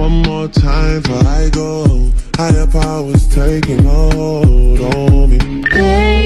One more time before I go. Higher powers taking hold on me.